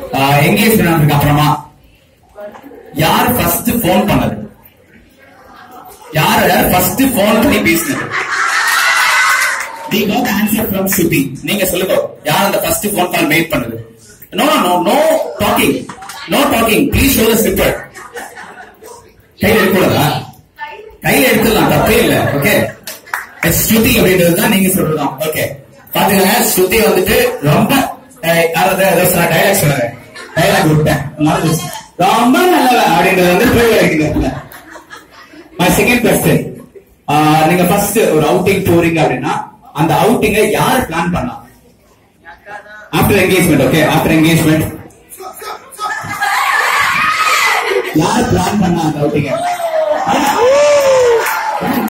Engagement ஆனதுக்கு அப்புறமா யார் ஃபர்ஸ்ட் போன் பண்ணது? யார ஃபர்ஸ்ட் போன் பண்ணி பேசினது? We got the answer from Shruti. நீங்க சொல்லுங்க, யார் அந்த ஃபர்ஸ்ட் போன் கால் மேக் பண்ணது? No talking, no talking. Please show the slipper. கையில எடுக்கக்கூடாதா? கையில எடுத்துலாம், தப்பே இல்ல. ஓகே, ஸ்ருதி அப்படின்றதுதான் நீங்க சொல்றதுதான். ஓகே, பாத்துக்கங்க. ஸ்ருதி வந்துட்டு ரொம்ப டைலாக் சொல்றேன், டைலாக் விட்டேன், ரொம்ப நல்லவ அப்படின்றது வந்து போய். மை செகண்ட் கொஸ்டின், நீங்க ஃபர்ஸ்ட் ஒரு அவுட்டிங் போறீங்க அப்படின்னா அந்த அவுட்டிங்க யார் பிளான் பண்ணா? After engagement. Okay, after engagement யார் பிளான் பண்ணா அந்த அவுட்டிங்க?